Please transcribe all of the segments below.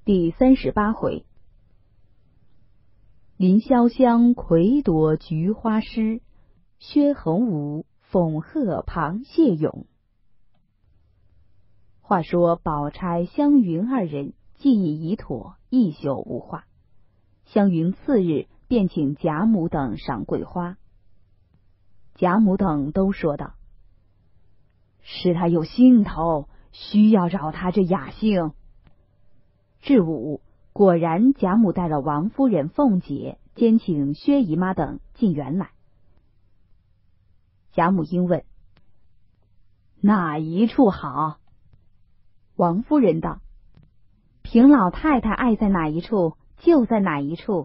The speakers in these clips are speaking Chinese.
第38回，林潇湘魁夺菊花诗，薛衡武讽贺螃蟹咏。话说宝钗、湘云二人计议已妥，一宿无话。湘云次日便请贾母等赏桂花。贾母等都说道：是他有心头，需要找他这雅兴。至午，果然贾母带了王夫人、凤姐，兼请薛姨妈等进园来。贾母应问：哪一处好？王夫人道：凭老太太爱在哪一处，就在哪一处。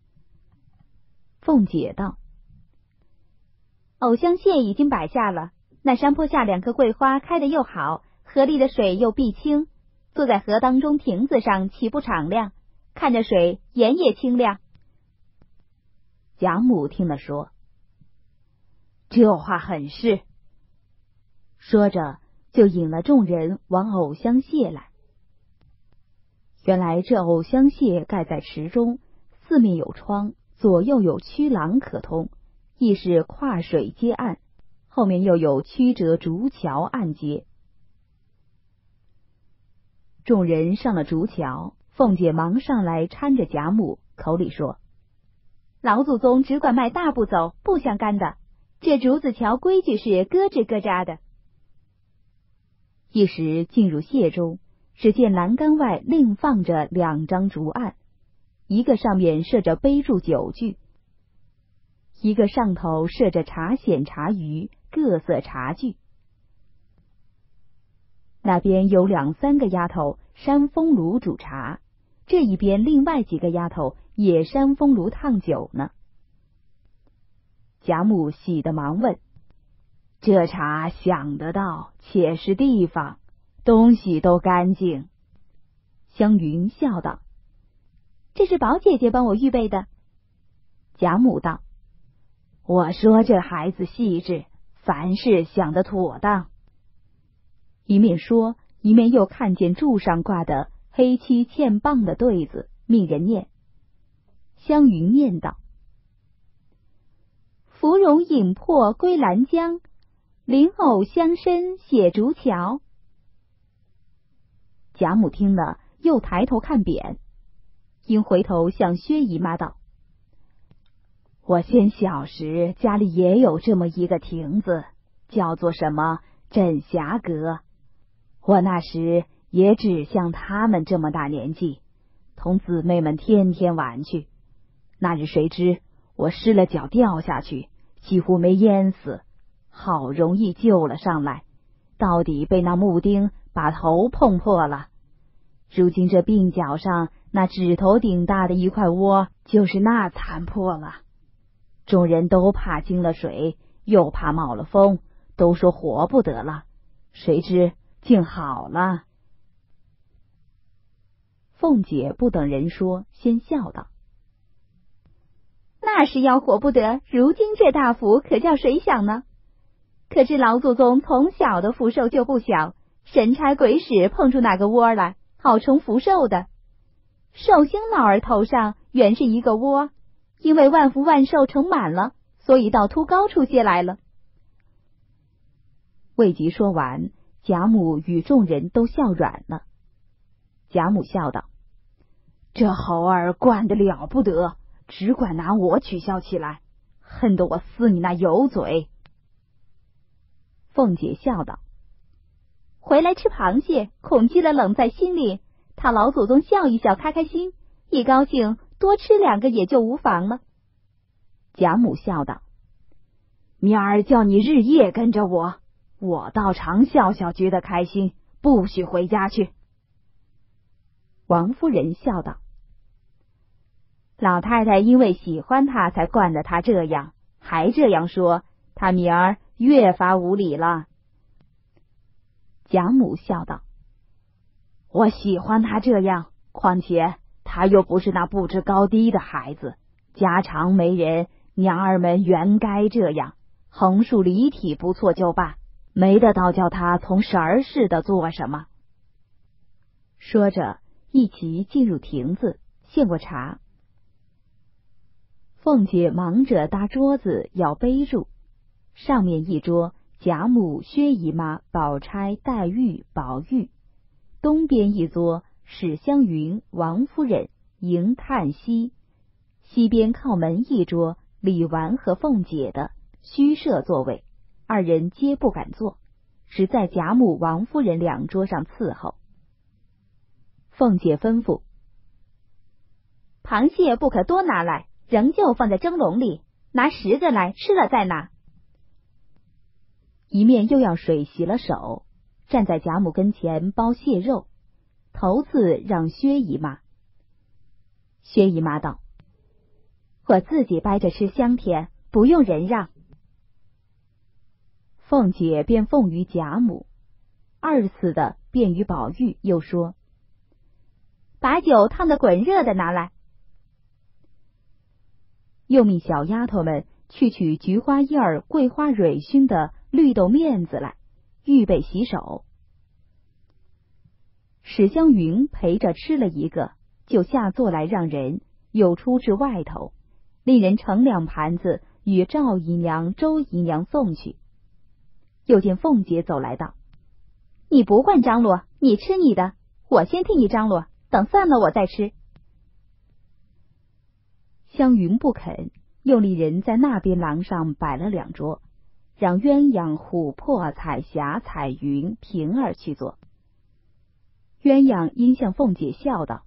凤姐道：藕香榭已经摆下了，那山坡下2棵桂花开得又好，河里的水又碧清，坐在河当中亭子上岂不敞亮？看着水，眼也清亮。贾母听了说：这话很是。说着就引了众人往藕香榭来。原来这藕香榭盖在池中，四面有窗，左右有曲廊可通，亦是跨水接岸，后面又有曲折竹桥岸接。众人上了竹桥，凤姐忙上来搀着贾母，口里说：老祖宗只管迈大步走，不相干的，这竹子桥规矩是咯吱咯喳的。一时进入榭中，只见栏杆外另放着2张竹案，一个上面设着杯箸酒具，一个上头设着茶筅茶盂各色茶具。那边有2、3个丫头扇风炉煮茶，这一边另外几个丫头也扇风炉烫酒呢。贾母喜得忙问：这茶想得到，且是地方，东西都干净。湘云笑道：这是宝姐姐帮我预备的。贾母道：我说这孩子细致，凡事想得妥当。一面说，一面又看见柱上挂的黑漆嵌棒的对子，命人念。湘云念道：芙蓉饮破归兰江，莲藕香深写竹桥。贾母听了，又抬头看匾，因回头向薛姨妈道：我先小时家里也有这么一个亭子，叫做什么镇霞阁。我那时也只像他们这么大年纪，同姊妹们天天玩去。那日谁知我失了脚掉下去，几乎没淹死，好容易救了上来，到底被那木钉把头碰破了。如今这鬓角上那指头顶大的一块窝，就是那残破了。众人都怕惊了水，又怕冒了风，都说活不得了，谁知竟好了。凤姐不等人说，先笑道：那时要活不得，如今这大福可叫谁想呢？可知老祖宗从小的福寿就不小，神差鬼使碰出哪个窝来，好成福寿的。寿星老儿头上原是一个窝，因为万福万寿成满了，所以到凸高处些来了。未及说完，贾母与众人都笑软了。贾母笑道：这猴儿惯得了不得，只管拿我取笑起来，恨得我撕你那油嘴。凤姐笑道：回来吃螃蟹，恐积了冷在心里，他老祖宗笑一笑，开开心，一高兴多吃2个也就无妨了。贾母笑道：明儿叫你日夜跟着我，我倒常笑笑觉得开心，不许回家去。王夫人笑道：老太太因为喜欢他才惯得他这样，还这样说，他明儿越发无礼了。贾母笑道：我喜欢他这样，况且他又不是那不知高低的孩子，家常没人，娘儿们原该这样，横竖离体不错就罢，没得到叫他从神儿似的做什么。说着一齐进入亭子，献过茶。凤姐忙着搭桌子舀杯入，上面一桌贾母、薛姨妈、宝钗、黛玉、宝玉，东边一桌史湘云、王夫人、迎叹息，西边靠门一桌李纨和凤姐的虚设座位，二人皆不敢坐，只在贾母、王夫人两桌上伺候。凤姐吩咐：螃蟹不可多拿来，仍旧放在蒸笼里，拿10个来，吃了再拿。一面又要水洗了手，站在贾母跟前剥蟹肉，头次让薛姨妈。薛姨妈道：我自己掰着吃香甜，不用人让。凤姐便奉于贾母，二次的便于宝玉，又说：把酒烫得滚热的拿来。又命小丫头们去取菊花叶儿、桂花蕊熏的绿豆面子来，预备洗手。史湘云陪着吃了一个，就下座来让人，又出至外头，令人盛2盘子与赵姨娘、周姨娘送去。又见凤姐走来道：你不惯张罗，你吃你的，我先替你张罗，等散了我再吃。湘云不肯，又令人在那边廊上摆了2桌，让鸳鸯、琥珀、彩霞、彩云、平儿去坐。鸳鸯因向凤姐笑道：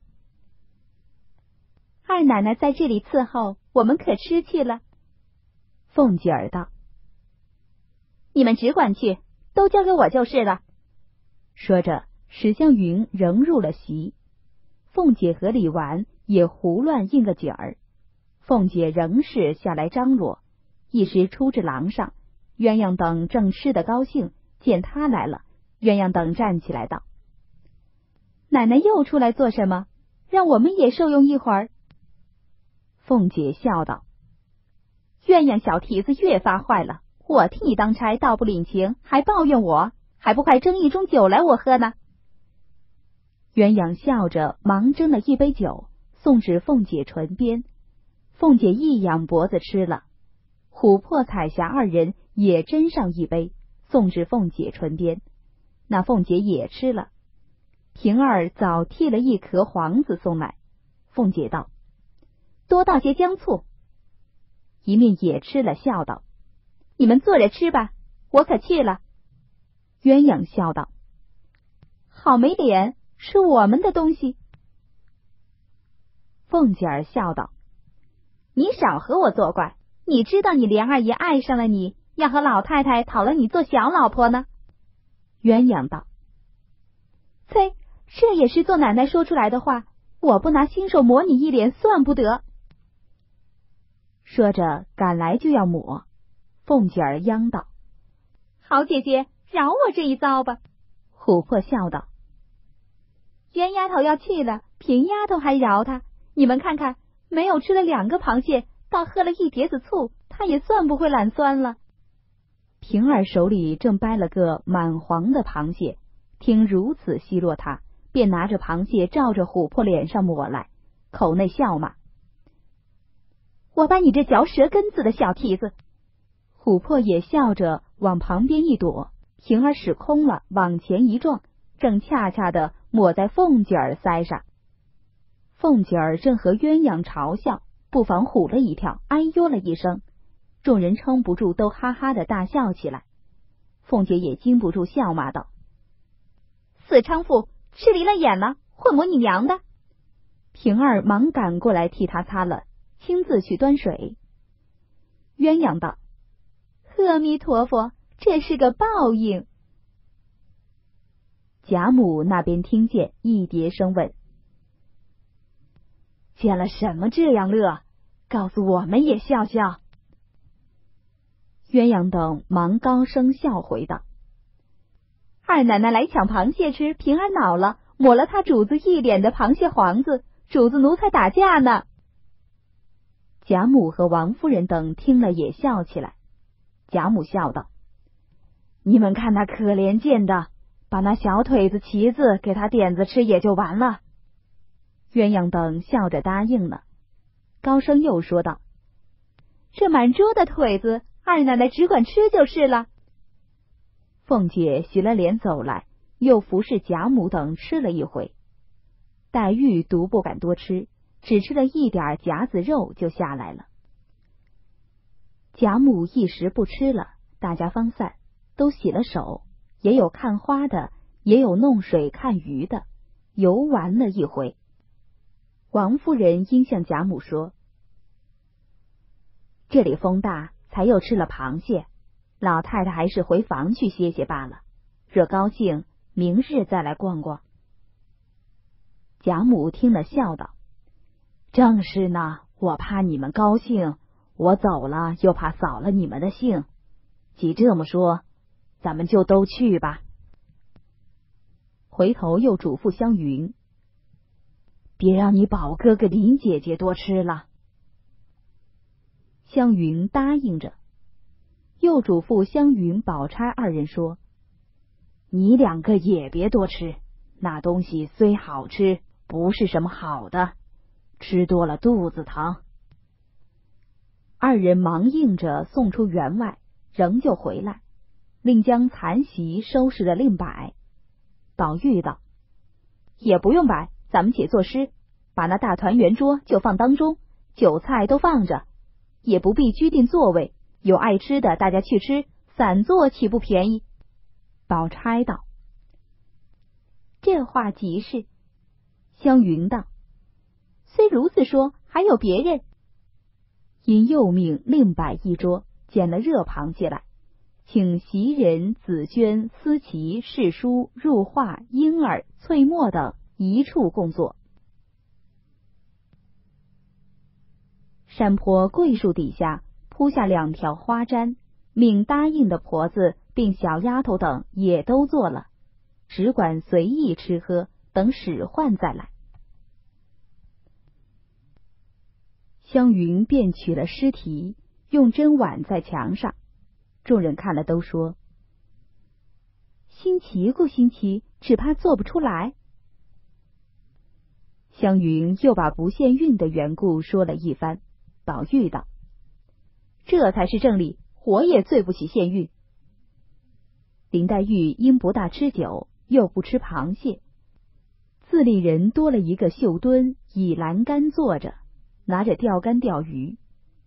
二奶奶在这里伺候，我们可吃去了。凤姐儿道：你们只管去，都交给我就是了。说着，史湘云仍入了席，凤姐和李纨也胡乱应个景儿。凤姐仍是下来张罗，一时出至廊上，鸳鸯等正吃得高兴，见她来了，鸳鸯等站起来道：奶奶又出来做什么？让我们也受用一会儿。凤姐笑道：鸳鸯小蹄子越发坏了，我替你当差，倒不领情，还抱怨我，还不快蒸一盅酒来我喝呢。鸳鸯笑着忙蒸了一杯酒，送至凤姐唇边。凤姐一仰脖子吃了，琥珀、彩霞二人也斟上一杯，送至凤姐唇边。那凤姐也吃了。平儿早剔了一壳黄子送来，凤姐道：多倒些姜醋。一面也吃了，笑道：你们坐着吃吧，我可去了。鸳鸯笑道：好没脸，是我们的东西。凤姐儿笑道：你少和我作怪，你知道你莲二爷爱上了你，要和老太太讨了你做小老婆呢。鸳鸯道：呸，这也是做奶奶说出来的话，我不拿亲手抹你一脸算不得。说着赶来就要抹，凤姐儿央道：好姐姐，饶我这一遭吧。琥珀笑道：冤丫头要去了，平丫头还饶她，你们看看，没有吃了2个螃蟹，倒喝了1碟子醋，她也算不会懒酸了。平儿手里正掰了个满黄的螃蟹，听如此奚落他，便拿着螃蟹照着琥珀脸上抹来，口内笑骂：我把你这嚼舌根子的小蹄子。琥珀也笑着往旁边一躲，平儿使空了，往前一撞，正恰恰的抹在凤姐儿腮上。凤姐儿正和鸳鸯嘲笑，不妨唬了一跳，哎呦了一声，众人撑不住，都哈哈的大笑起来。凤姐也禁不住笑骂道：死娼妇，吃离了眼了，混抹你娘的。平儿忙赶过来替她擦了，亲自去端水。鸳鸯道：阿弥陀佛，这是个报应。贾母那边听见，一叠声问：见了什么这样乐？告诉我们也笑笑。鸳鸯等忙高声笑回道：二奶奶来抢螃蟹吃，平儿恼了，抹了他主子一脸的螃蟹黄子，主子奴才打架呢。贾母和王夫人等听了也笑起来。贾母笑道：你们看那可怜见的，把那小腿子、旗子给他点子吃也就完了。 鸳鸯等笑着答应了。高升又说道：“这满桌的腿子，二奶奶只管吃就是了。”凤姐洗了脸走来，又服侍贾母等吃了一回。黛玉独不敢多吃，只吃了一点夹子肉就下来了。贾母一时不吃了，大家方散，都洗了手，也有看花的，也有弄水看鱼的，游玩了一回。王夫人应向贾母说：“这里风大，才又吃了螃蟹，老太太还是回房去歇歇罢了。若高兴，明日再来逛逛。”贾母听了，笑道：“正是呢，我怕你们高兴，我走了又怕扫了你们的兴。既这么说，咱们就都去吧。”回头又嘱咐湘云：“别让你宝哥哥林姐姐多吃了。”湘云答应着，又嘱咐湘云、宝钗二人说：“你两个也别多吃，那东西虽好吃，不是什么好的，吃多了肚子疼。”二人忙应着送出园外，仍旧回来，另将残席收拾了另摆。宝玉道：“也不用摆，咱们且作诗，把那大团圆桌就放当中，酒菜都放着，也不必拘定座位，有爱吃的大家去吃，散坐岂不便宜？”宝钗道：“这话极是。”湘云道：“虽如此说，还有别人。”因又命另摆一桌，捡了热螃蟹来，请袭人、紫鹃、思琪、世书、入画、莺儿、翠墨等一处共坐。山坡桂树底下铺下2条花毡，命答应的婆子并小丫头等也都做了，只管随意吃喝，等使唤再来。湘云便取了诗题，用针挽在墙上，众人看了都说：“新奇不新奇，只怕做不出来。”湘云又把不限韵的缘故说了一番。宝玉道：“这才是正理，我也最不起限韵。”林黛玉因不大吃酒，又不吃螃蟹，自立人多了一个绣墩，以栏杆坐着，拿着钓竿钓鱼。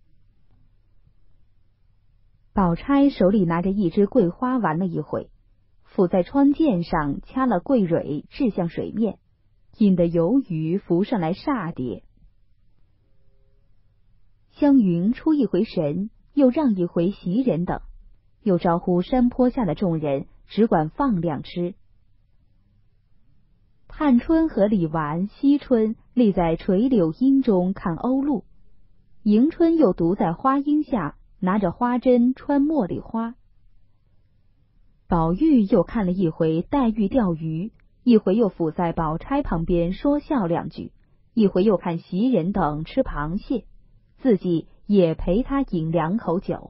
宝钗手里拿着一支桂花玩了一会，抚在窗涧上掐了桂蕊，掷向水面，引得游鱼浮上来煞跌。湘云出一回神，又让一回袭人等，又招呼山坡下的众人，只管放量吃。探春和李纨、惜春立在垂柳荫中看鸥鹭，迎春又独在花荫下拿着花针穿茉莉花。宝玉又看了一回黛玉钓鱼，一回又伏在宝钗旁边说笑2句，一回又看袭人等吃螃蟹，自己也陪他饮2口酒。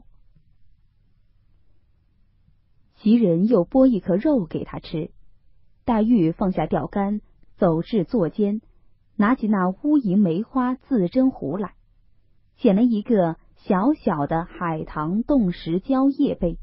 袭人又剥一颗肉给他吃，黛玉放下钓竿，走至座间，拿起那乌银梅花自斟壶来，捡了一个小小的海棠冻石蕉叶杯。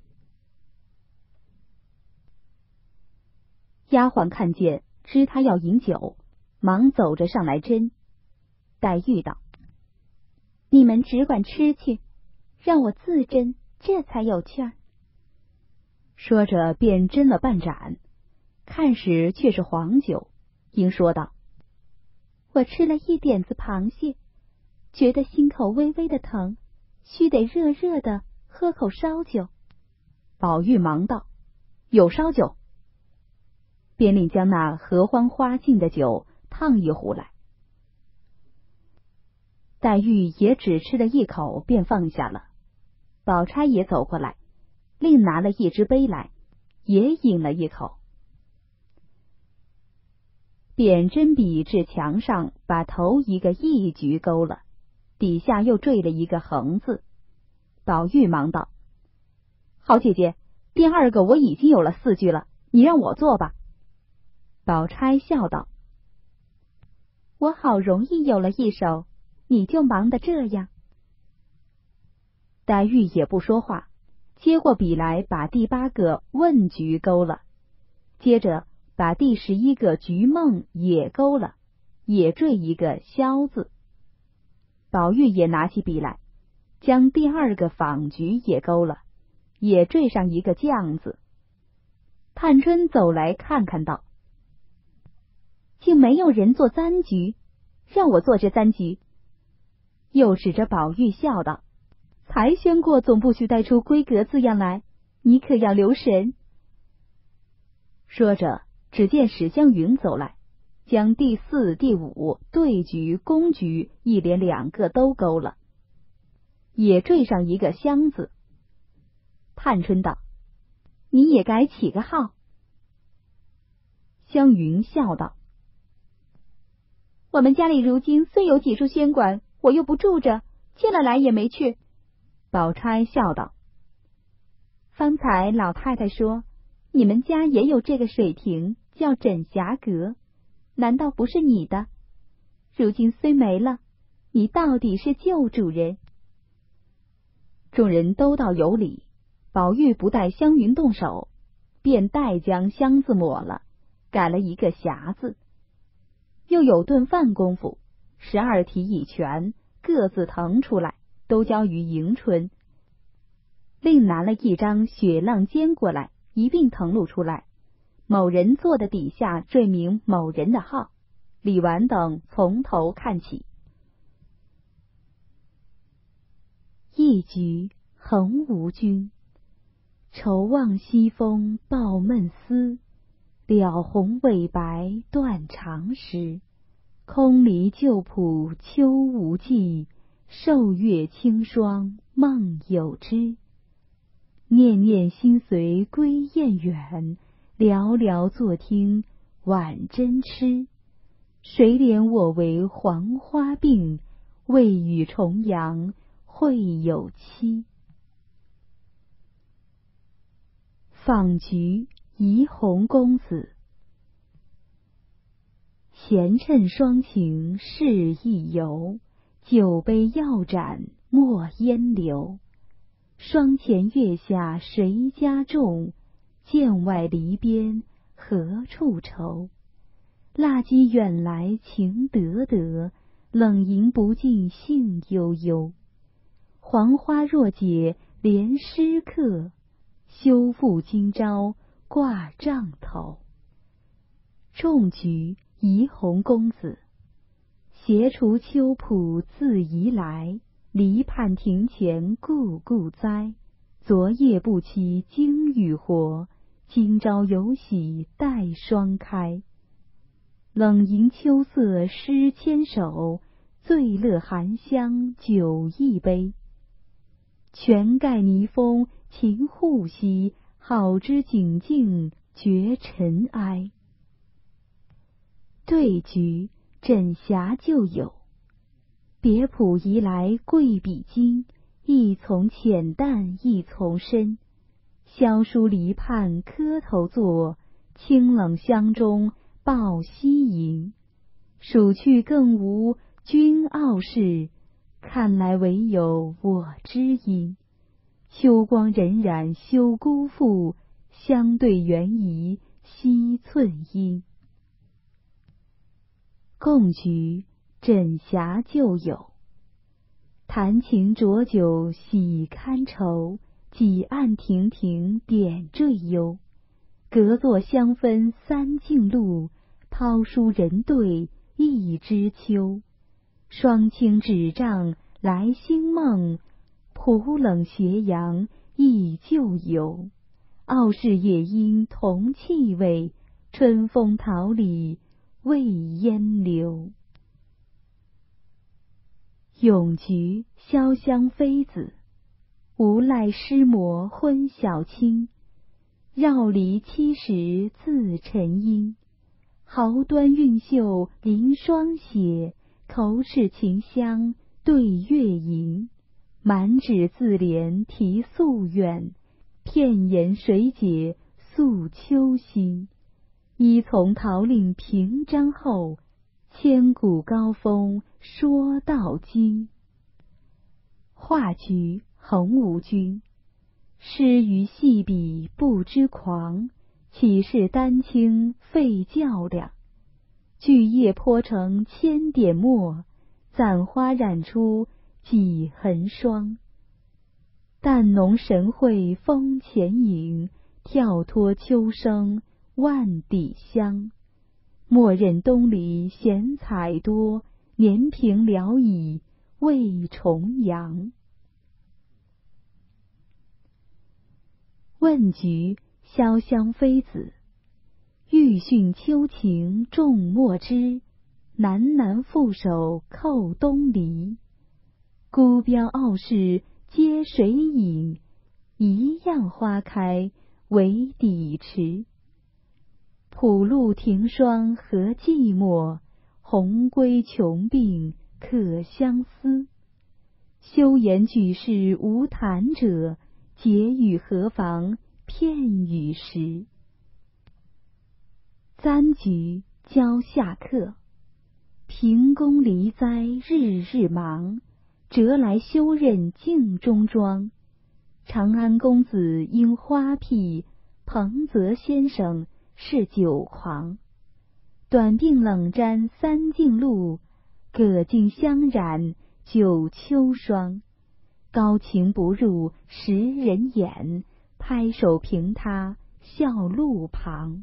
丫鬟看见，知他要饮酒，忙走着上来斟。黛玉道：“你们只管吃去，让我自斟，这才有趣儿。”说着便斟了半盏，看时却是黄酒，应说道：“我吃了一点子螃蟹，觉得心口微微的疼，须得热热的喝口烧酒。”宝玉忙道：“有烧酒。”便令将那合欢花浸的酒烫一壶来。黛玉也只吃了一口，便放下了。宝钗也走过来，另拿了一只杯来，也饮了一口。便针笔至墙上，把头一个一局勾了，底下又缀了一个横字。宝玉忙道：“好姐姐，第2个我已经有了4句了，你让我做吧。”宝钗笑道：“ 我好容易有了一手，你就忙得这样。黛玉也不说话，接过笔来，把第8个问局勾了，接着把第11个菊梦也勾了，也缀一个萧字。宝玉也拿起笔来，将第2个访局也勾了，也缀上一个将字。探春走来看看道：竟没有人做簪局，让我做这簪局。又指着宝玉笑道：才宣过总不许带出闺阁字样来，你可要留神。说着，只见史湘云走来，将第4、第5对局、宫局一连2个都勾了，也缀上一个香字。探春道：你也该起个号。湘云笑道：我们家里如今虽有几处轩馆，我又不住着，进了来也没去。宝钗笑道：方才老太太说你们家也有这个水亭，叫枕霞阁，难道不是你的？如今虽没了，你到底是旧主人。众人都道有理，宝玉不待湘云动手，便代将香字抹了，改了一个霞字。又有顿饭功夫，12题已全，各自腾出来，都交于迎春。另拿了一张雪浪笺过来，一并誊录出来，某人坐的底下缀明某人的号。李纨等从头看起。一局横无君，愁望西风抱闷思，了红尾白断肠时。空离旧浦秋无际，受月清霜梦有之。念念心随归雁远，寥寥坐听晚针痴。谁怜我为黄花病，未与重阳会有期。访菊，怡红公子。闲趁双情是一游，酒杯药盏莫烟流。霜前月下谁家种？剑外篱边何处愁？蜡鸡远来情得得，冷饮不尽兴悠悠。黄花若解怜诗客，休复今朝挂帐头。种菊，怡红公子。斜除秋浦自移来，篱畔庭前故故栽。昨夜不期经雨活，今朝有喜待霜开。冷吟秋色诗千首，醉乐含香酒一杯。泉盖泥封晴户兮，好知景静觉尘埃。对局，枕霞旧友。别谱移来贵比金，一从浅淡一从深。萧疏篱畔磕头坐，清冷香中抱膝吟。数去更无君傲世，看来唯有我知音。秋光荏苒休辜负，相对缘宜惜寸阴。共菊，枕霞旧友。弹琴浊酒喜堪愁，几案亭亭点缀幽。隔座香分三径路，抛书人对一枝秋。霜清纸帐来星梦，浦冷斜阳忆旧游。傲世也应同气味，春风桃李未烟流。咏菊，潇湘妃子。无赖诗魔昏晓清，绕篱70自沉阴。毫端韵秀临霜写，口齿琴香对月吟。满纸自怜题夙愿，片言谁解诉秋心。依从桃令平章后， 千古高峰说道经。画菊横无君，诗于细笔不知狂。岂是丹青费较量？巨叶泼成千点墨，攒花染出几痕霜。淡浓神会风前影，跳脱秋声万底香。莫任东篱闲采多，年平聊以为重阳。问菊，潇湘妃子。欲训秋情重墨汁，南南覆手扣东篱。孤标傲世皆谁影？一样花开为底池。浦路停霜何寂寞，鸿归穷病可相思。休言举世无谈者，结语何妨片语时。簪菊教下客，平宫离哉日日忙。折来休任镜中妆。长安公子应花陂，彭泽先生是酒狂。短鬓冷沾三径路，葛尽香染九秋霜。高情不入识人眼，拍手凭他笑路旁。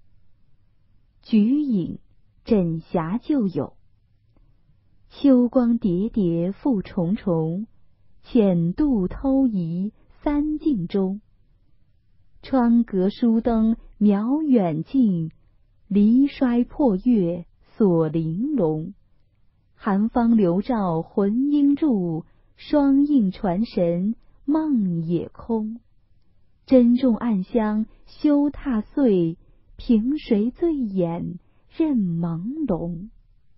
菊影枕霞旧友，秋光叠叠复重重。浅度偷移三径中，窗隔疏灯渺远近，离衰破月锁玲珑。寒芳流照魂应住，双映传神梦也空。珍重暗香休踏碎，凭谁醉眼任朦胧。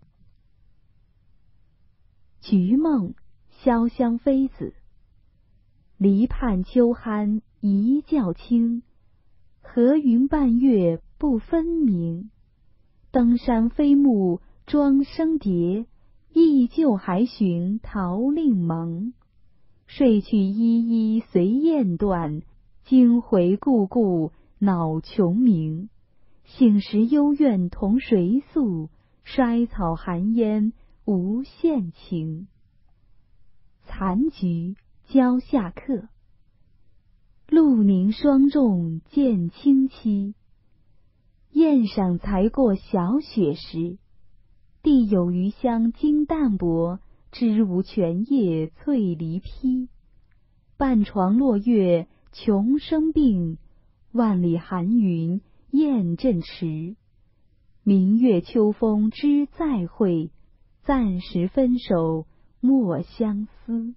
菊梦，潇湘妃子。篱畔秋酣一觉清，和云半月不分明。登山飞木妆生蝶，依旧还寻桃令盟。睡去依依随雁断，惊回故故恼穷鸣。醒时幽怨同谁诉？衰草寒烟无限情。残菊教下客，陆凝霜重见清凄。宴赏才过小雪时，地有余香经淡薄，枝无全叶翠梨披。半床落月穷生病，万里寒云雁阵迟。明月秋风知再会，暂时分手莫相思。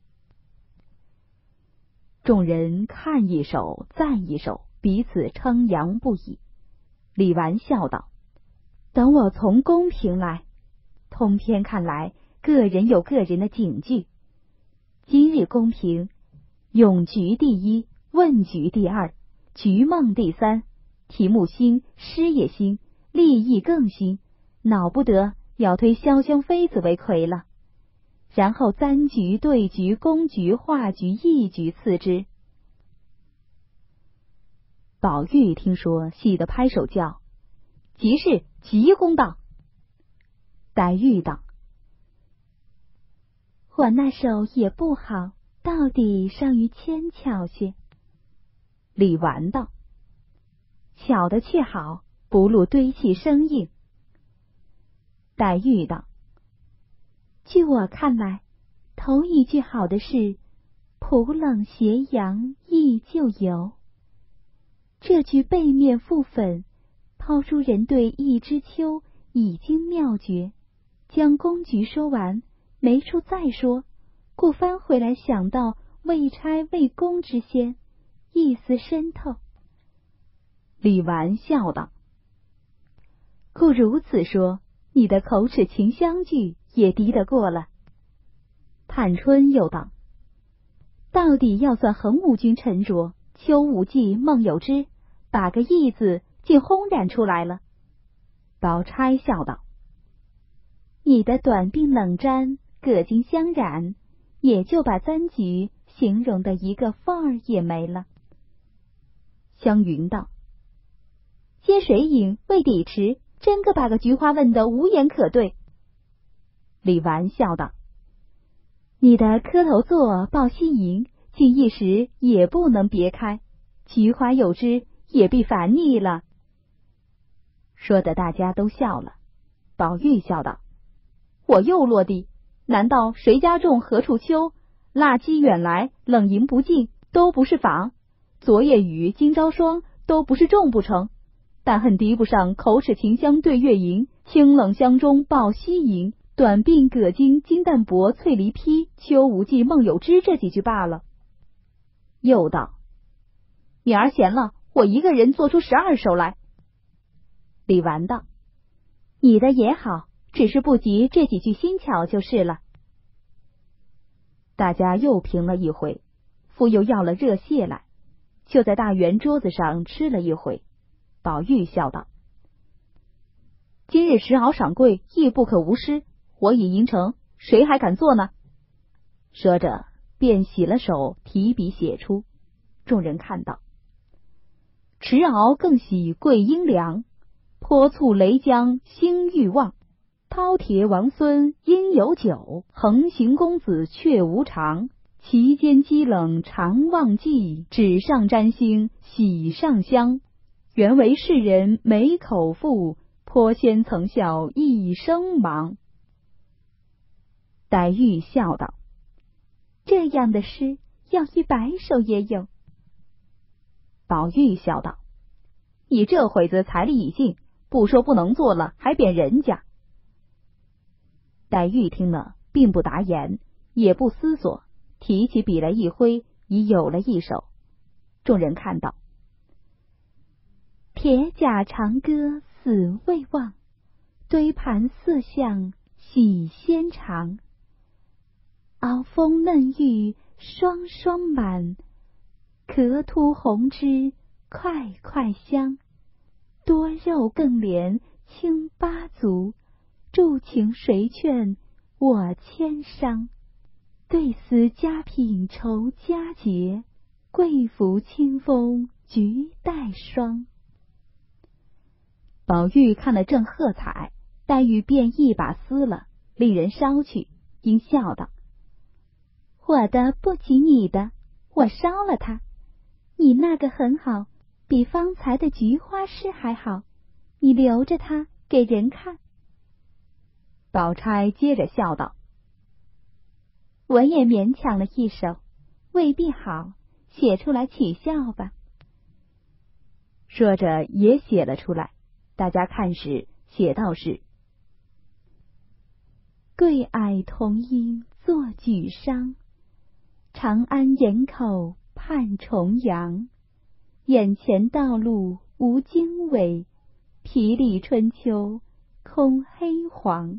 众人看一首赞一首，彼此称扬不已。李纨笑道：等我从公评来。通篇看来，个人有个人的警句。今日公评，咏菊第一，问菊第二，菊梦第三。题目新，诗也新，立意更新，恼不得要推潇湘妃子为魁了。然后簪菊、对菊、宫菊、画菊、一菊次之。宝玉听说，喜得拍手叫：即是极公道。黛玉道：我那首也不好，到底尚于纤巧些。李纨道：巧的却好，不露堆砌生硬。黛玉道：据我看来，头一句好的是浦冷斜阳忆旧游。这句背面覆粉，抛出人对一枝秋已经妙绝，将宫菊说完，没处再说，故翻回来想到未钗未宫之先，意思深透。李纨笑道：故如此说，你的口齿情相句也敌得过了。探春又道：到底要算横无君沉着，秋无忌梦有之，把个意字竟轰然出来了。宝钗笑道： 你的短鬓冷毡，葛巾相染，也就把簪菊形容的一个缝儿也没了。湘云道：接水饮未抵迟，真个把个菊花问得无言可对。李纨笑道：你的磕头座抱膝迎，竟一时也不能别开，菊花有之，也必烦腻了。说的大家都笑了。宝玉笑道：我又落地，难道谁家种何处秋？腊鸡远来，冷吟不尽，都不是妨。昨夜雨，今朝霜，都不是种不成。但恨敌不上口齿琴香对月吟，清冷香中抱膝迎，短鬓葛巾金淡薄翠梨披，秋无忌梦有之这几句罢了。又道：明儿闲了，我一个人做出12首来。李纨道：你的也好，只是不及这几句新巧就是了。大家又评了一回，复又要了热蟹来，就在大圆桌子上吃了一回。宝玉笑道：今日食熬赏贵，亦不可无失，我已吟成，谁还敢做呢？说着便洗了手，提笔写出。众人看到，迟熬更喜桂英凉，泼醋雷江兴欲望，饕餮王孙应有酒，横行公子却无常，其间积冷常忘记，纸上沾星喜上香，原为世人没口腹，颇先曾笑一生忙。黛玉笑道：这样的诗要100首也有。宝玉笑道：你这会子财力已尽，不说不能做了，还贬人家。黛玉听了，并不答言，也不思索，提起笔来一挥，已有了一首。众人看到，铁甲长歌死未忘，堆盘色相喜先尝，熬蜂嫩玉双双满，壳凸红脂块块香，多肉更怜清八足，助情谁劝我千伤，对思佳品愁佳节，贵服清风菊带霜。宝玉看了正喝彩，黛玉便一把撕了，令人捎去，因笑道：我的不及你的，我烧了它。你那个很好，比方才的菊花诗还好，你留着它给人看。宝钗接着笑道：我也勉强了一首，未必好，写出来取笑吧。说着也写了出来，大家看时，写道是：桂霭同音作举觞，长安营口盼重阳，眼前道路无经纬，皮里春秋空黑黄。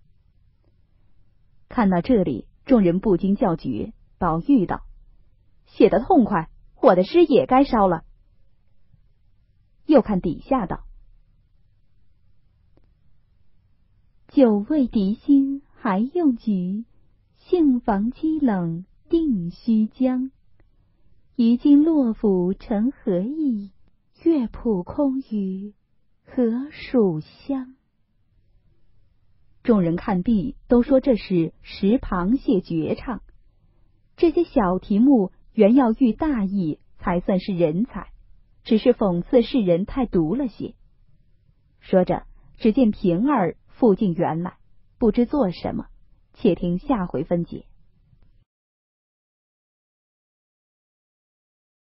看到这里，众人不禁叫绝。宝玉道：写得痛快，我的诗也该烧了。又看底下道：久未敌心还用菊，杏房积冷定须将。于今洛府成何意？乐谱空余何属香？众人看毕，都说这是食螃蟹绝唱。这些小题目原要喻大义，才算是人才，只是讽刺世人太毒了些。说着，只见平儿复进园来，不知做什么，且听下回分解。